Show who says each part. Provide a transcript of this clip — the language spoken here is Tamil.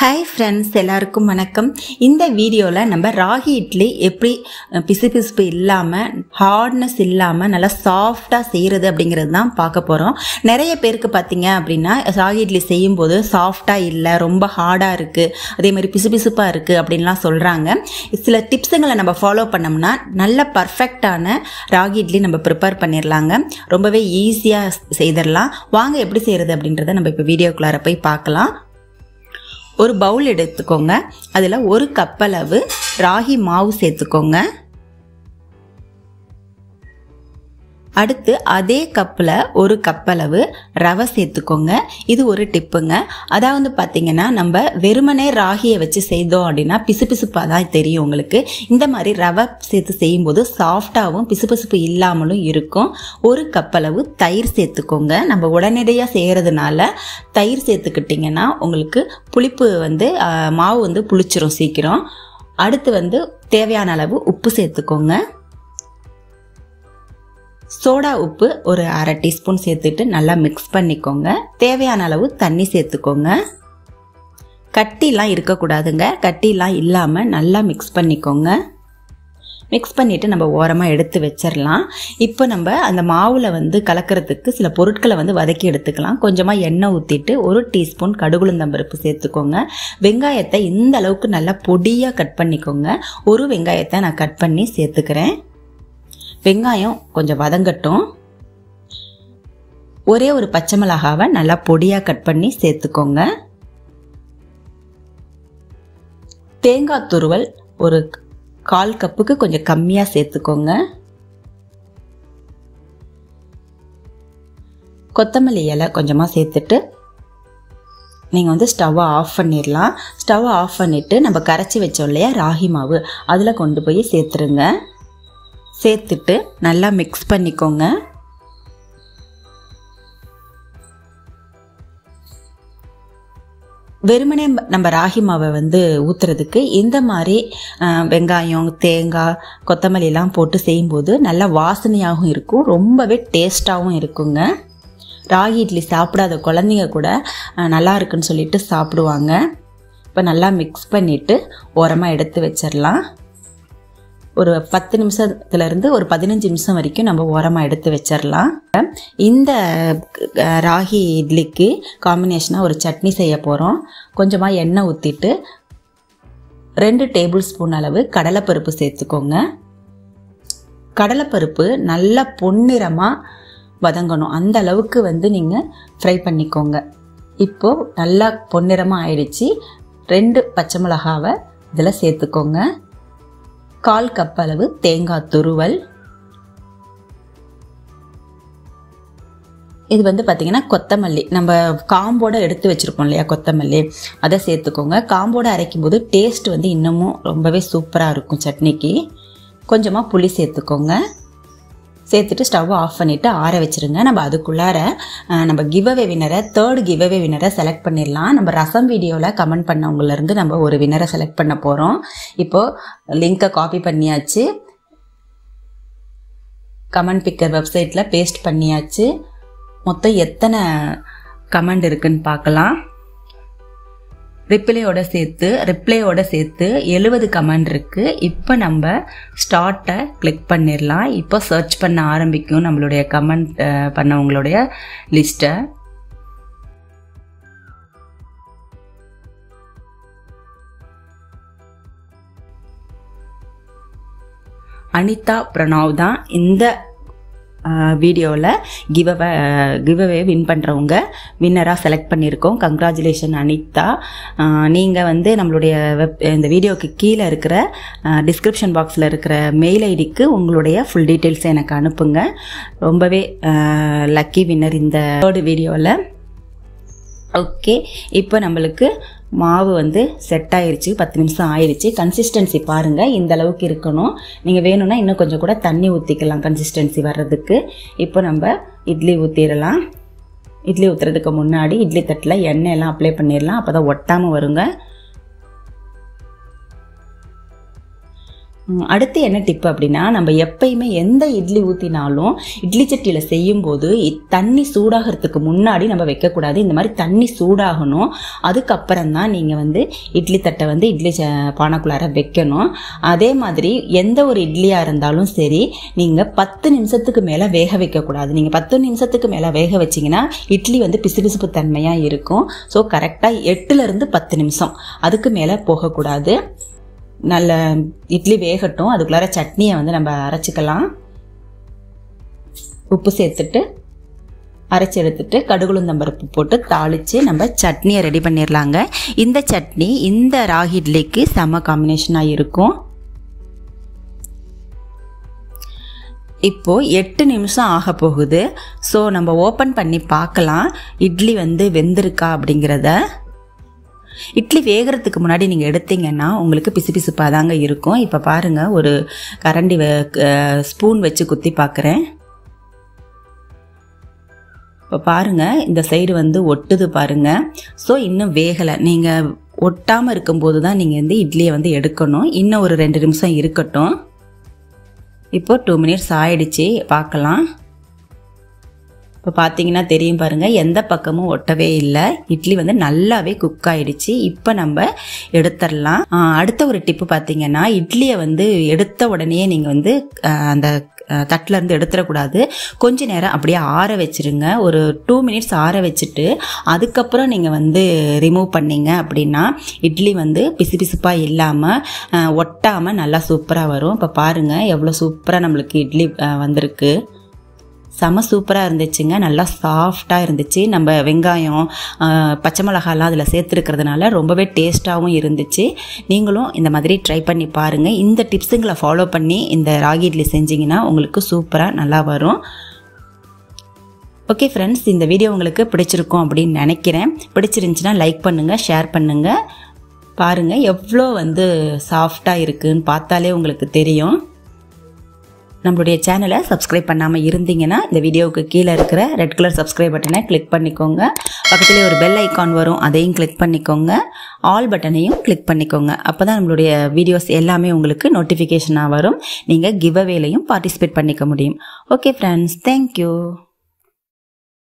Speaker 1: Hi friends, எல்லாருக்கும் வணக்கம். இந்த வீடியோல நம்ம ராகி இட்லி எப்படி பிசுபிசுப்பு இல்லாம ஹார்ட்னஸ் இல்லாம நல்லா சாஃப்ட்டா செய்யறது அப்படிங்கிறது தான் பார்க்க போறோம். நிறைய பேருக்கு பாத்தீங்க அப்படின்னா ராகி இட்லி செய்யும்போது சாஃப்ட்டா இல்ல, ரொம்ப ஹார்டா இருக்கு, அதே மாதிரி பிசுபிசுப்பா இருக்கு அப்படின்லாம் சொல்றாங்க. சில டிப்ஸ்களை நம்ம ஃபாலோ பண்ணோம்னா நல்ல பர்ஃபெக்ட்டான ராகி இட்லி நம்ம ப்ரிப்பேர் பண்ணிடலாங்க. ரொம்பவே ஈஸியா செய்திடலாம். வாங்க எப்படி செய்யறது அப்படின்றத நம்ம இப்போ வீடியோக்குள்ளார போய் பார்க்கலாம். ஒரு பவுல் எடுத்துக்கோங்க. அதில் ஒரு கப் அளவு ராகி மாவு சேர்த்துக்கோங்க. அடுத்து அதே கப்பில் ஒரு கப் அளவு ரவை சேர்த்துக்கோங்க. இது ஒரு டிப்புங்க. அதாவது பார்த்தீங்கன்னா நம்ம வெறுமனே ராகியை வச்சு செய்தோம் அப்படின்னா பிசுபிசுப்பாக தான் தெரியும் உங்களுக்கு. இந்த மாதிரி ரவை சேர்த்து செய்யும்போது சாஃப்டாகவும் பிசுபிசுப்பு இல்லாமலும் இருக்கும். ஒரு கப் அளவு தயிர் சேர்த்துக்கோங்க. நம்ம உடனடியாக செய்கிறதுனால தயிர் சேர்த்துக்கிட்டிங்கன்னா உங்களுக்கு புளிப்பு மாவு புளிச்சிரும் சீக்கிரம். அடுத்து தேவையான அளவு உப்பு சேர்த்துக்கோங்க. சோடா உப்பு ஒரு அரை டீஸ்பூன் சேர்த்துட்டு நல்லா மிக்ஸ் பண்ணிக்கோங்க. தேவையான அளவு தண்ணி சேர்த்துக்கோங்க. கட்டிலாம் இருக்கக்கூடாதுங்க. கட்டிலாம் இல்லாமல் நல்லா மிக்ஸ் பண்ணிக்கோங்க. மிக்ஸ் பண்ணிவிட்டு நம்ம ஓரமாக எடுத்து வச்சிடலாம். இப்போ நம்ம அந்த மாவில் கலக்கிறதுக்கு சில பொருட்களை வதக்கி எடுத்துக்கலாம். கொஞ்சமாக எண்ணெய் ஊற்றிட்டு ஒரு டீஸ்பூன் கடுகுளுந்தம்பருப்பு சேர்த்துக்கோங்க. வெங்காயத்தை இந்த அளவுக்கு நல்லா பொடியாக கட் பண்ணிக்கோங்க. ஒரு வெங்காயத்தை நான் கட் பண்ணி சேர்த்துக்கிறேன். வெங்காயம் கொஞ்சம் வதங்கட்டும். ஒரே ஒரு பச்சை மிளகாவை நல்லா பொடியாக கட் பண்ணி சேர்த்துக்கோங்க. தேங்காய் துருவல் ஒரு 1/4 கப்புக்கு கொஞ்சம் கம்மியாக சேர்த்துக்கோங்க. கொத்தமல்லி இலை கொஞ்சமாக சேர்த்துட்டு நீங்கள் ஸ்டவ்வை ஆஃப் பண்ணிடலாம். ஸ்டவ்வை ஆஃப் பண்ணிவிட்டு நம்ம கரைச்சி வச்சோம் இல்லையா ராகி மாவு, அதில் கொண்டு போய் சேர்த்துருங்க. சேர்த்துட்டு நல்லா மிக்ஸ் பண்ணிக்கோங்க. வெறுமனே நம்ம ராகி மாவை ஊற்றுறதுக்கு இந்த மாதிரி வெங்காயம், தேங்காய், கொத்தமல்லிலாம் போட்டு செய்யும்போது நல்லா வாசனையாகவும் இருக்கும், ரொம்பவே டேஸ்டாகவும் இருக்குங்க. ராகி இட்லி சாப்பிடாத குழந்தைங்க கூட நல்லா இருக்குன்னு சொல்லிட்டு சாப்பிடுவாங்க. இப்போ நல்லா மிக்ஸ் பண்ணிவிட்டு ஓரமாக எடுத்து வச்சிடலாம். ஒரு 10 நிமிஷத்துலேருந்து ஒரு 15 நிமிஷம் வரைக்கும் நம்ம ஓரமாக எடுத்து வச்சிடலாம். இந்த ராகி இட்லிக்கு காம்பினேஷனாக ஒரு சட்னி செய்ய போகிறோம். கொஞ்சமாக எண்ணெய் ஊற்றிட்டு 2 டேபிள் ஸ்பூன் அளவு கடலைப்பருப்பு சேர்த்துக்கோங்க. கடலைப்பருப்பு நல்லா பொன்னிறமாக வதங்கணும். அந்த அளவுக்கு நீங்கள் ஃப்ரை பண்ணிக்கோங்க. இப்போது நல்லா பொன்னிறமாக ஆயிடுச்சு. 2 பச்சை மிளகாவை இதில் சேர்த்துக்கோங்க. 1/4 கப் அளவு தேங்காய் துருவல். இது பார்த்தீங்கன்னா கொத்தமல்லி, நம்ம காம்போட எடுத்து வச்சுருப்போம் இல்லையா கொத்தமல்லி, அதை சேர்த்துக்கோங்க. காம்போட அரைக்கும் போது டேஸ்ட் இன்னமும் ரொம்பவே சூப்பராக இருக்கும் சட்னிக்கு. கொஞ்சமாக புளி சேர்த்துக்கோங்க. சேர்த்துட்டு ஸ்டவ் ஆஃப் பண்ணிவிட்டு ஆற வச்சுருங்க. நம்ம அதுக்குள்ளார நம்ம கிவ்அவே வின்னரை, 3rd கிவ்அவே வின்னரை செலக்ட் பண்ணிடலாம். நம்ம ரசம் வீடியோவில் கமெண்ட் பண்ணவங்கலேருந்து நம்ம ஒரு வின்னரை செலக்ட் பண்ண போகிறோம். இப்போது லிங்கை காப்பி பண்ணியாச்சு. கமெண்ட் பிக்கர் வெப்சைட்டில் பேஸ்ட் பண்ணியாச்சு. மொத்தம் எத்தனை கமெண்ட் இருக்குன்னு பார்க்கலாம். ரிப்ளையோட சேர்த்து 70 கமெண்ட் இருக்குது. இப்போ நம்ம ஸ்டார்ட்டை கிளிக் பண்ணிடலாம். இப்போ சர்ச் பண்ண ஆரம்பிக்கும் நம்மளுடைய கமெண்ட் பண்ணவங்களுடைய லிஸ்ட்டை. அனிதா பிரணவ் தான் இந்த வீடியோவில் கிவ்அவே வின் பண்ணுறவங்க வின்னராக செலக்ட் பண்ணியிருக்கோம். கங்க்ராச்சுலேஷன் அனிதா. நீங்கள் நம்மளுடைய இந்த வீடியோக்கு கீழே இருக்கிற டிஸ்கிரிப்ஷன் பாக்ஸில் இருக்கிற மெயில் ஐடிக்கு உங்களுடைய ஃபுல் டீட்டெயில்ஸை எனக்கு அனுப்புங்க. ரொம்பவே லக்கி வின்னர் இந்த 3rd வீடியோவில். ஓகே, இப்போ நம்மளுக்கு மாவு செட் ஆயிடுச்சு. 10 நிமிஷம் ஆயிடுச்சு. கன்சிஸ்டன்சி பாருங்கள், இந்த அளவுக்கு இருக்கணும். நீங்கள் வேணும்னா இன்னும் கொஞ்சம் கூட தண்ணி ஊற்றிக்கலாம் கன்சிஸ்டன்சி வர்றதுக்கு. இப்போ நம்ம இட்லி ஊற்றிடலாம். இட்லி ஊற்றுறதுக்கு முன்னாடி இட்லி தட்டில் எண்ணெயெல்லாம் அப்ளை பண்ணிடலாம். அப்போ தான் ஒட்டாமல் வருங்க. அடுத்து என்ன டிப் அப்படின்னா, நம்ம எப்பயுமே எந்த இட்லி ஊற்றினாலும் இட்லி சட்டியில் செய்யும்போது தண்ணி சூடாகிறதுக்கு முன்னாடி நம்ம வைக்கக்கூடாது. இந்த மாதிரி தண்ணி சூடாகணும், அதுக்கப்புறம் தான் நீங்கள் வந்து இட்லி தட்டை வந்து இட்லி பானைக்குள்ளார வைக்கணும். அதே மாதிரி எந்த ஒரு இட்லியாக இருந்தாலும் சரி, நீங்கள் 10 நிமிஷத்துக்கு மேலே வேக வைக்கக்கூடாது. நீங்கள் 10 நிமிஷத்துக்கு மேலே வேக வச்சிங்கன்னா இட்லி வந்து பிசுபிசுப்பு தன்மையாக இருக்கும். ஸோ கரெக்டாக 8லேருந்து 10 நிமிஷம், அதுக்கு மேலே போகக்கூடாது. நல்ல இட்லி வேகட்டும், அதுக்குள்ளார சட்னியை வந்து நம்ம அரைச்சிக்கலாம். உப்பு சேர்த்துட்டு அரைச்சி எடுத்துட்டு கடுகுளுந்தம்பருப்பு போட்டு தாளித்து நம்ம சட்னியை ரெடி பண்ணிடலாங்க. இந்த சட்னி இந்த ராகி இட்லிக்கு செம காம்பினேஷனாக இருக்கும். இப்போது 8 நிமிஷம் ஆக போகுது. ஸோ நம்ம ஓப்பன் பண்ணி பார்க்கலாம் இட்லி வந்து வெந்திருக்கா அப்படிங்கிறத. இட்லி வேகிறதுக்கு முன்னாடி நீங்கள் எடுத்தீங்கன்னா உங்களுக்கு பிசுபிசுப்பாக தாங்க இருக்கும். இப்போ பாருங்கள், ஒரு கரண்டி ஸ்பூன் வச்சு குத்தி பார்க்குறேன். இப்போ பாருங்கள், இந்த சைடு வந்து ஒட்டுது பாருங்கள். ஸோ இன்னும் வேகலை. நீங்கள் ஒட்டாமல் இருக்கும்போது தான் நீங்கள் வந்து இட்லியை வந்து எடுக்கணும். இன்னும் ஒரு 2 நிமிஷம் இருக்கட்டும். இப்போ 2 மினிட்ஸ் ஆயிடுச்சு, பார்க்கலாம். இப்போ பார்த்தீங்கன்னா தெரியும் பாருங்கள், எந்த பக்கமும் ஒட்டவே இல்லை. இட்லி வந்து நல்லாவே குக் ஆகிடுச்சு. இப்போ நம்ம எடுத்துடலாம். அடுத்த ஒரு டிப்பு பார்த்தீங்கன்னா, இட்லியை வந்து எடுத்த உடனே நீங்கள் வந்து அந்த தட்டில் இருந்து எடுத்துடக்கூடாது. கொஞ்ச நேரம் அப்படியே ஆற வச்சுருங்க. ஒரு 2 மினிட்ஸ் ஆற வச்சுட்டு அதுக்கப்புறம் நீங்கள் வந்து ரிமூவ் பண்ணிங்க அப்படின்னா இட்லி வந்து பிசுபிசுப்பாக இல்லாமல் ஒட்டாமல் நல்லா சூப்பராக வரும். இப்போ பாருங்கள் எவ்வளோ சூப்பராக நம்மளுக்கு இட்லி வந்திருக்கு. செம சூப்பராக இருந்துச்சுங்க. நல்லா சாஃப்டாக இருந்துச்சு. நம்ம வெங்காயம் பச்சை மிளகாலாம் அதில் சேர்த்துருக்கிறதுனால ரொம்பவே டேஸ்ட்டாகவும் இருந்துச்சு. நீங்களும் இந்த மாதிரி ட்ரை பண்ணி பாருங்கள். இந்த டிப்ஸுங்களை ஃபாலோ பண்ணி இந்த ராகி இட்லி செஞ்சிங்கன்னா உங்களுக்கு சூப்பராக நல்லா வரும். ஓகே ஃப்ரெண்ட்ஸ், இந்த வீடியோ உங்களுக்கு பிடிச்சிருக்கும் அப்படின்னு நினைக்கிறேன். பிடிச்சிருந்துச்சுன்னா லைக் பண்ணுங்கள், ஷேர் பண்ணுங்கள். பாருங்கள் எவ்வளோ வந்து சாஃப்டாக இருக்குதுன்னு பார்த்தாலே உங்களுக்கு தெரியும். நம்மளுடைய சேனலை சப்ஸ்கிரைப் பண்ணாமல் இருந்தீங்கன்னா இந்த வீடியோவுக்கு கீழே இருக்கிற ரெட் கலர் சப்ஸ்கிரைப் பட்டனை கிளிக் பண்ணிக்கோங்க. பக்கத்துலேயே ஒரு பெல் ஐக்கான் வரும், அதையும் கிளிக் பண்ணிக்கோங்க. ஆல் பட்டனையும் கிளிக் பண்ணிக்கோங்க. அப்போ தான் நம்மளுடைய வீடியோஸ் எல்லாமே உங்களுக்கு நோட்டிஃபிகேஷனாக வரும். நீங்கள் கிவ் அவேலையும் பார்ட்டிசிபேட் பண்ணிக்க முடியும். Okay friends, thank you.